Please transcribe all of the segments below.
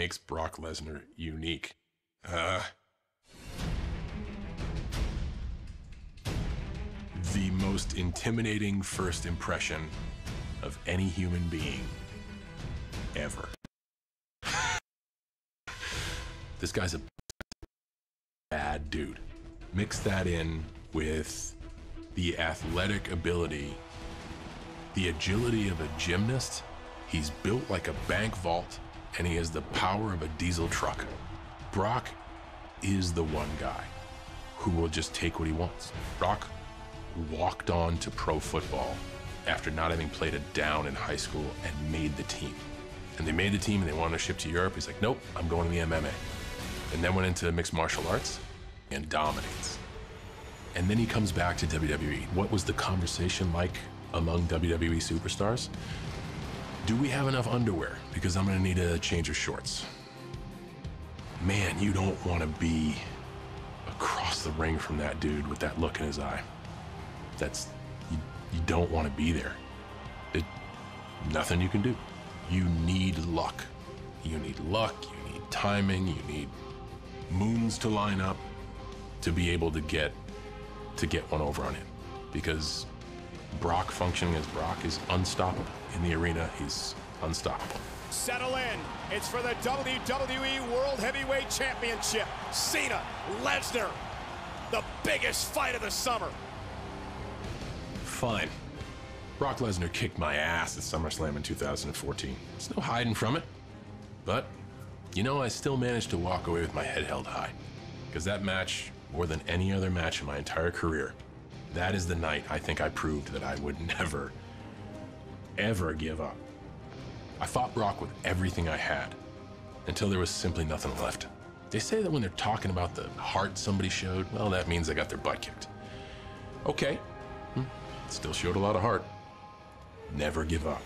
makes Brock Lesnar unique? The most intimidating first impression of any human being ever. This guy's a bad dude. Mix that in with the athletic ability, the agility of a gymnast. He's built like a bank vault, and he has the power of a diesel truck. Brock is the one guy who will just take what he wants. Brock walked on to pro football after not having played a down in high school and made the team. And they made the team and they wanted to ship to Europe. He's like, nope, I'm going to the MMA. And then went into mixed martial arts and dominates. And then he comes back to WWE. What was the conversation like among WWE superstars? Do we have enough underwear? Because I'm gonna need a change of shorts. Man, you don't wanna be across the ring from that dude with that look in his eye. You don't wanna be there. Nothing you can do. You need luck. You need luck, you need timing, you need moons to line up to be able to get one over on him. Because Brock functioning as Brock is unstoppable. In the arena, he's unstoppable. Settle in. It's for the WWE World Heavyweight Championship. Cena, Lesnar, the biggest fight of the summer. Fine. Brock Lesnar kicked my ass at SummerSlam in 2014. There's no hiding from it. But, you know, I still managed to walk away with my head held high. Because that match, more than any other match in my entire career, that is the night I think I proved that I would never, ever give up. I fought Brock with everything I had until there was simply nothing left. They say that when they're talking about the heart somebody showed, well, that means they got their butt kicked. Okay, still showed a lot of heart. Never give up.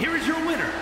here is your winner,